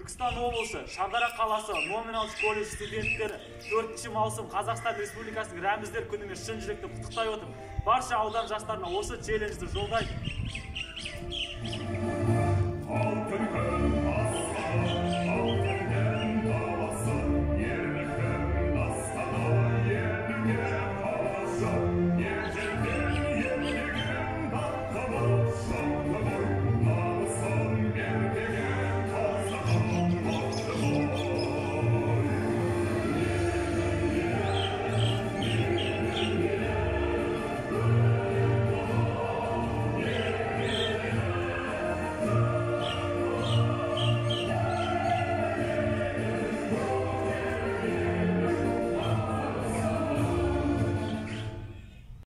Түркістан облысы, Шардара қаласы, Номиналс колледж студенттері 4 маусым Қазақстан Республикасының рәміздер күнімен шын жүректен құттықтай отырып, барша аудан жастарына осы челленджді жолдайды.